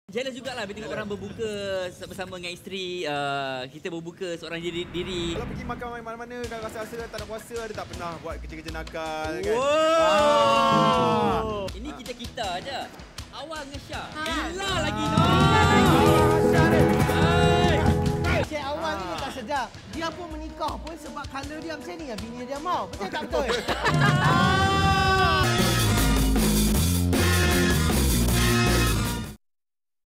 Jealous jugalah bila tengok orang berbuka bersama dengan isteri, kita berbuka seorang diri. Kalau pergi makan mana-mana dah rasa-rasa tak nak puasa, dia tak pernah buat kerja-kerja nakal kan. Wow. Ini kita aja. Awal dengan Syah. Bila lagi no. Cik Awal ni tak sedap. Dia pun menikah pun sebab color dia macam ni yang bini dia mau. Betul tak betul?